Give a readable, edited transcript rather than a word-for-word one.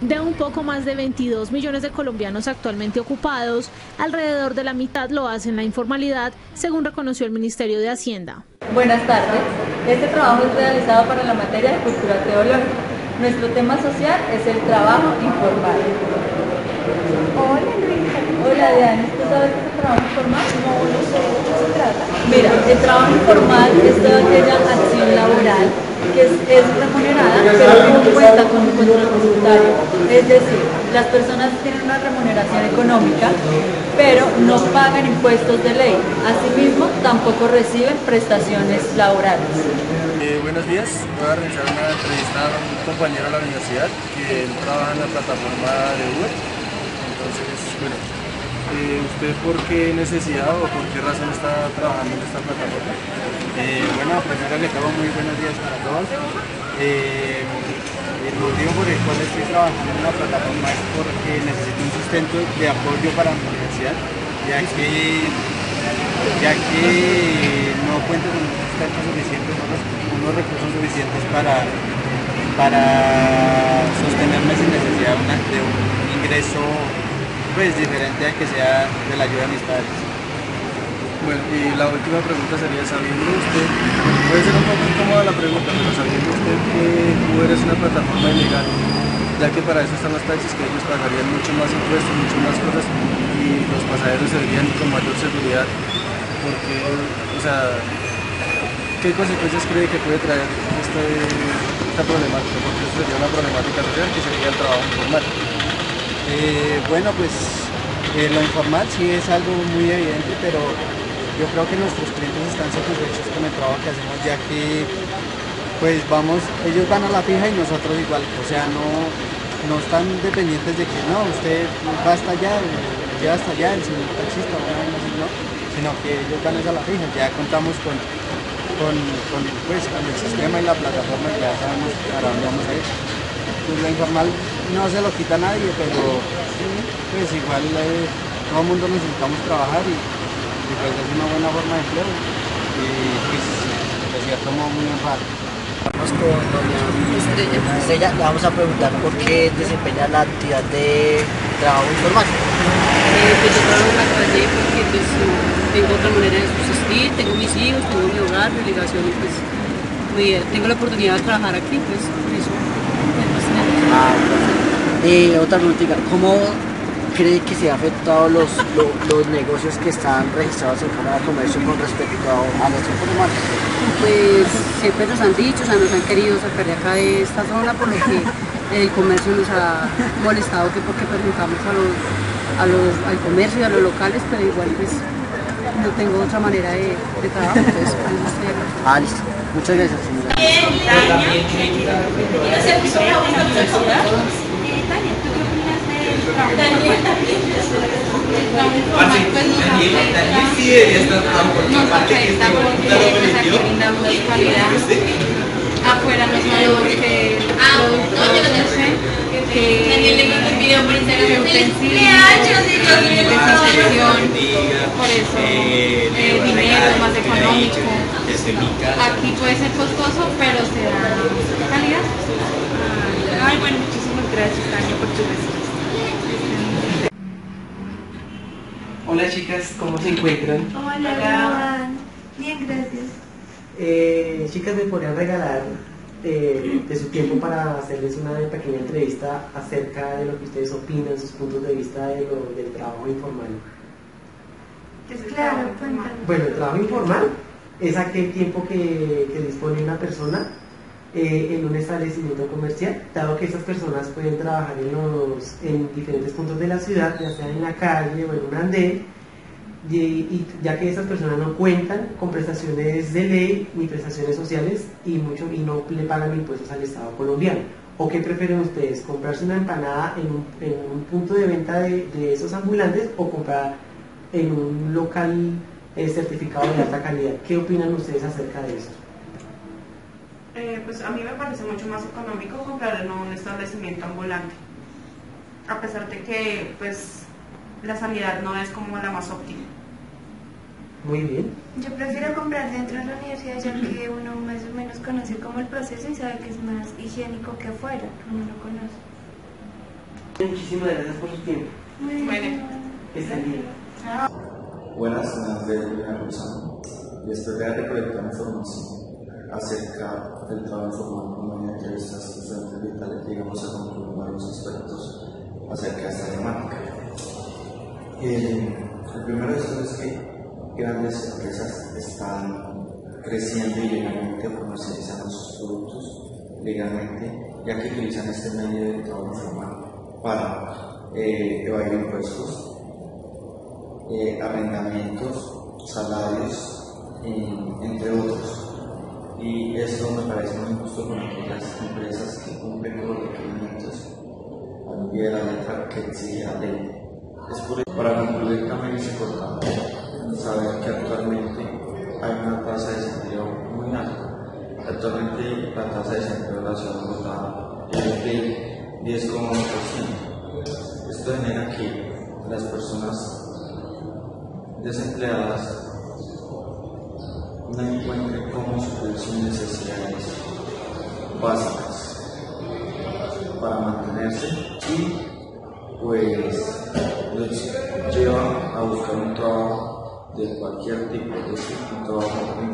De un poco más de 22 millones de colombianos actualmente ocupados, alrededor de la mitad lo hace en la informalidad, según reconoció el Ministerio de Hacienda. Buenas tardes. Este trabajo es realizado para la materia de cultura teológica. Nuestro tema social es el trabajo informal. Hola Luisa. Hola Diana, ¿tú sabes qué es el trabajo informal? No sé de qué se trata. Mira, el trabajo informal es toda aquella acción laboral que es remunerada, pero que no cuenta con un control tributario. Es decir, las personas tienen una remuneración económica, pero no pagan impuestos de ley. Asimismo, tampoco reciben prestaciones laborales. Buenos días, voy a realizar una entrevista a un compañero de la universidad que él trabaja en la plataforma de Uber. Entonces, bueno, ¿usted por qué necesidad o por qué razón está trabajando en esta plataforma? Bueno, primero que todo, muy buenos días para todos. El motivo por el cual estoy trabajando en la plataforma es porque necesito un sustento de apoyo para mi universidad, ya que no cuento con un sustento suficiente, unos recursos suficientes para sostenerme sin necesidad de un ingreso pues diferente al que sea de la ayuda de mis padres. Bueno, y la última pregunta sería, sabiendo usted, puede ser un poco incómoda la pregunta, pero sabiendo usted que Uber es una plataforma ilegal, ya que para eso están los taxis, que ellos pagarían mucho más impuestos, mucho más cosas, y los pasajeros serían con mayor seguridad, porque, o sea, ¿qué consecuencias cree que puede traer esta problemática? Porque eso sería una problemática social que sería el trabajo informal. Bueno, pues lo informal sí es algo muy evidente, pero yo creo que nuestros clientes están satisfechos con el trabajo que hacemos, ya que pues ellos van a la fija y nosotros igual, o sea, no están dependientes de que no, usted va hasta allá, lleva hasta allá, el señor taxista, no, sino que ellos van a la fija, ya contamos con el sistema y la plataforma, ya sabemos para dónde vamos a ir. Pues lo informal no se lo quita a nadie, pero pues igual todo el mundo necesitamos trabajar y pues es una buena forma de empleo y pues de cierto modo muy honrado. Vamos con doña Estrella, le vamos a preguntar por qué desempeña la actividad de trabajo informal. Pues yo trabajo en la calle porque pues, tengo otra manera de subsistir, tengo mis hijos, tengo mi hogar, mi obligación y pues tengo la oportunidad de trabajar aquí, pues por eso. Otra pregunta, ¿cómo cree que se han afectado los negocios que están registrados en Cámara de Comercio con respecto a nuestro informal? Pues siempre nos han dicho, o sea, nos han querido sacar de acá de esta zona por lo que el comercio nos ha molestado, que porque perjudicamos al comercio y a los locales, pero igual pues no tengo otra manera de trabajo, entonces por eso estoy acá. Listo. Muchas gracias, señora. Afuera nos mandó que por eso dinero más económico. Aquí puede ser costoso, pero se da calidad. Ay, bueno, muchísimas gracias, Tania, por tu respuesta. Hola chicas, ¿cómo se encuentran? Hola, Juan. Bien, gracias. Chicas, ¿me podrían regalar de su tiempo para hacerles una pequeña entrevista acerca de lo que ustedes opinan, sus puntos de vista del trabajo informal? Claro, cuéntame. Bueno, el trabajo informal es aquel tiempo que dispone una persona en un establecimiento comercial, dado que esas personas pueden trabajar en diferentes puntos de la ciudad, ya sea en la calle o en un andén, y ya que esas personas no cuentan con prestaciones de ley ni prestaciones sociales y no le pagan impuestos al Estado colombiano. ¿O qué prefieren ustedes? ¿Comprarse una empanada en un punto de venta de esos ambulantes o comprar en un local certificado de alta calidad? ¿Qué opinan ustedes acerca de eso? Pues a mí me parece mucho más económico comprar en un establecimiento ambulante, a pesar de que pues la sanidad no es como la más óptima. Muy bien. Yo prefiero comprar dentro de la universidad, ya que uno más o menos conoce como el proceso y sabe que es más higiénico que afuera, uno lo conoce. Muchísimas gracias por su tiempo. Bueno. Estén bien. Buenas, mi nombre es Julián Rosano y estoy de recolectar información acerca del trabajo formal como en entrevistas diferentes vitales, digamos, a concluir varios aspectos acerca de esta temática. El primero de estos es que grandes empresas están creciendo y legalmente comercializando sus productos legalmente, ya que utilizan este medio de trabajo informal para evadir impuestos, arrendamientos, salarios, entre otros. Y esto me parece muy injusto con aquellas empresas que cumplen con los requerimientos al pie de la letra que exige la ley. Es por eso, para concluir, también es importante saber que actualmente hay una tasa de desempleo muy alta. Actualmente la tasa de desempleo de la ciudad de Bogotá es del 10,1%. Esto genera que las personas desempleadas no encuentren cómo suplir sus necesidades básicas para mantenerse y pues los lleva a buscar un trabajo de cualquier tipo, es decir, un trabajo